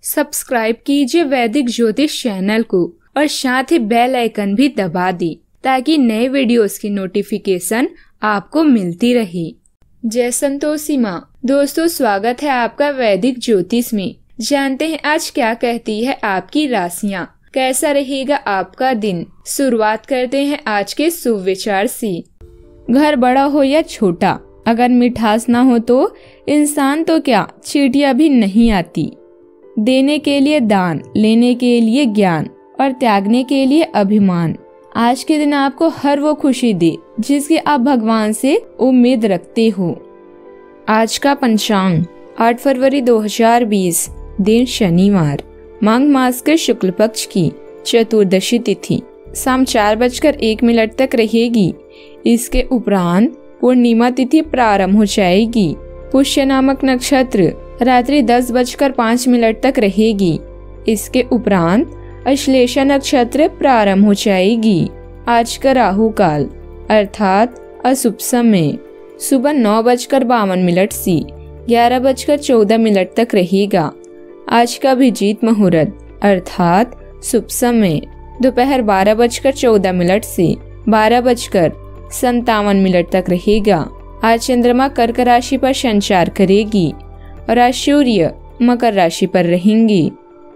Subscribe कीजिए वैदिक ज्योतिष चैनल को और साथ ही बेल आइकन भी दबा दी ताकि नए वीडियोस की नोटिफिकेशन आपको मिलती रहे। जय संतोषी माँ। दोस्तों, स्वागत है आपका वैदिक ज्योतिष में। जानते हैं आज क्या कहती है आपकी राशियाँ, कैसा रहेगा आपका दिन। शुरुआत करते हैं आज के शुभ विचार से। घर बड़ा हो या छोटा, अगर मिठास ना हो तो इंसान तो क्या चींटियां भी नहीं आती। देने के लिए दान, लेने के लिए ज्ञान और त्यागने के लिए अभिमान। आज के दिन आपको हर वो खुशी दे जिसकी आप भगवान से उम्मीद रखते हो। आज का पंचांग 8 फरवरी 2020, दिन शनिवार, माघ मास के शुक्ल पक्ष की चतुर्दशी तिथि शाम 4:01 तक रहेगी। इसके उपरांत पूर्णिमा तिथि प्रारंभ हो जाएगी। पुष्य नामक नक्षत्र रात्रि 10:05 तक रहेगी। इसके उपरांत अश्लेषा नक्षत्र प्रारंभ हो जाएगी। आज का राहु काल अर्थात अशुभ समय सुबह 9:52 से 11:14 तक रहेगा। आज का अभिजीत मुहूर्त अर्थात शुभ समय दोपहर 12:14 से 12:57 तक रहेगा। आज चंद्रमा कर्क राशि पर संचार करेगी और आज सूर्य मकर राशि पर रहेंगी।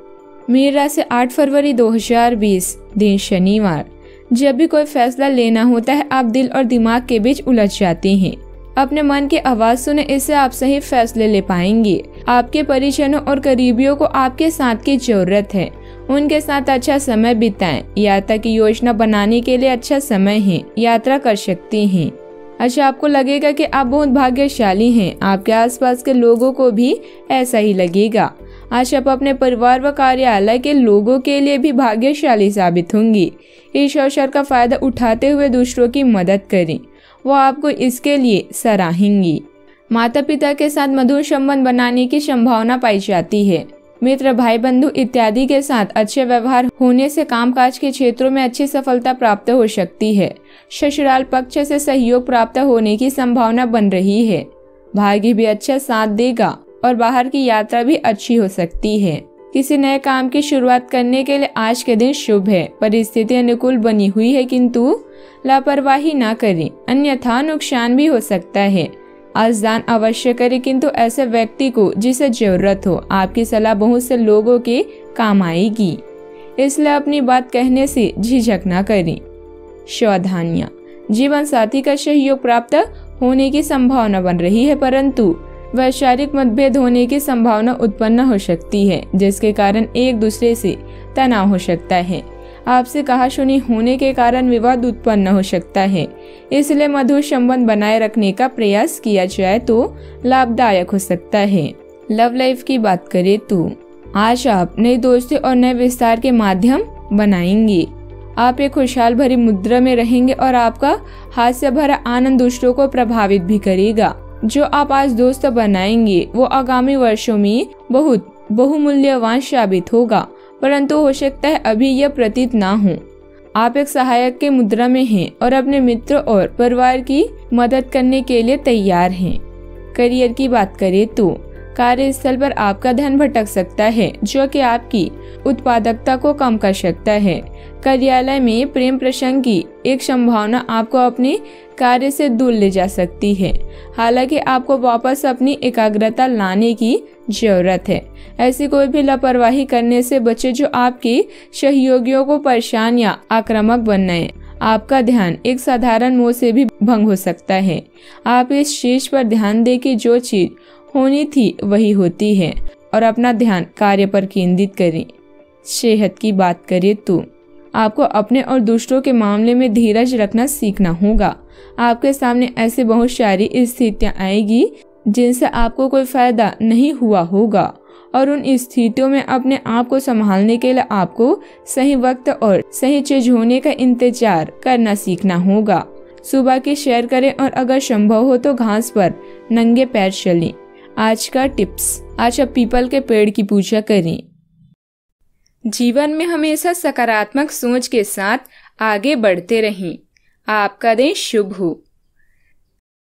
मीन राशि 8 फरवरी 2020, दिन शनिवार। जब भी कोई फैसला लेना होता है आप दिल और दिमाग के बीच उलझ जाते हैं। अपने मन की आवाज सुने, इससे आप सही फैसले ले पाएंगे। आपके परिजनों और करीबियों को आपके साथ की जरूरत है। उनके साथ अच्छा समय बिताएं। यात्रा की योजना बनाने के लिए अच्छा समय है, यात्रा कर सकते हैं। अच्छा, आपको लगेगा कि आप बहुत भाग्यशाली हैं। आपके आसपास के लोगों को भी ऐसा ही लगेगा। आज आप अपने परिवार व कार्यालय के लोगों के लिए भी भाग्यशाली साबित होंगी। इस अवसर का फायदा उठाते हुए दूसरों की मदद करें, वो आपको इसके लिए सराहेंगी। माता पिता के साथ मधुर संबंध बनाने की संभावना पाई जाती है। मित्र, भाई बंधु इत्यादि के साथ अच्छे व्यवहार होने से कामकाज के क्षेत्रों में अच्छी सफलता प्राप्त हो सकती है। ससुराल पक्ष से सहयोग प्राप्त होने की संभावना बन रही है। भाग्य भी अच्छा साथ देगा और बाहर की यात्रा भी अच्छी हो सकती है। किसी नए काम की शुरुआत करने के लिए आज के दिन शुभ है। परिस्थिति अनुकूल बनी हुई है, किंतु लापरवाही ना करें, अन्यथा नुकसान भी हो सकता है। आज दान अवश्य करें, किंतु ऐसे व्यक्ति को जिसे जरूरत हो। आपकी सलाह बहुत से लोगों के काम आएगी, इसलिए अपनी बात कहने से झिझक न करें। सावधानियां, जीवन साथी का सहयोग प्राप्त होने की संभावना बन रही है, परंतु वैचारिक मतभेद होने की संभावना उत्पन्न हो सकती है, जिसके कारण एक दूसरे से तनाव हो सकता है। आपसे कहासुनी होने के कारण विवाद उत्पन्न हो सकता है, इसलिए मधुर संबंध बनाए रखने का प्रयास किया जाए तो लाभदायक हो सकता है। लव लाइफ की बात करें तो आज आप नई दोस्ती और नए विस्तार के माध्यम बनाएंगे। आप एक खुशहाल भरी मुद्रा में रहेंगे और आपका हास्य भरा आनंद दूसरों को प्रभावित भी करेगा। जो आप आज दोस्त बनाएंगे वो आगामी वर्षों में बहुत बहुमूल्यवान साबित होगा, परंतु हो सकता है अभी यह प्रतीत ना हो। आप एक सहायक के मुद्रा में हैं और अपने मित्र और परिवार की मदद करने के लिए तैयार हैं। करियर की बात करें तो कार्यस्थल पर आपका ध्यान भटक सकता है, जो कि आपकी उत्पादकता को कम कर सकता है। कार्यालय में प्रेम प्रसंग की एक संभावना आपको अपने कार्य से दूर ले जा सकती है। हालांकि आपको वापस अपनी एकाग्रता लाने की जरूरत है। ऐसी कोई भी लापरवाही करने से बचे जो आपके सहयोगियों को परेशान या आक्रामक बनाए। आपका ध्यान एक साधारण मोह से भी भंग हो सकता है। आप इस चीज पर ध्यान दें कि जो चीज होनी थी वही होती है और अपना ध्यान कार्य पर केंद्रित करें। सेहत की बात करें तो आपको अपने और दूसरों के मामले में धीरज रखना सीखना होगा। आपके सामने ऐसे बहुत सारी स्थितियां आएगी जिनसे आपको कोई फायदा नहीं हुआ होगा और उन स्थितियों में अपने आप को संभालने के लिए आपको सही वक्त और सही चीज होने का इंतजार करना सीखना होगा। सुबह की सैर करें और अगर संभव हो तो घास पर नंगे पैर चलें। आज का टिप्स, आज आप पीपल के पेड़ की पूजा करें। जीवन में हमेशा सकारात्मक सोच के साथ आगे बढ़ते रहें। आपका दिन शुभ हो।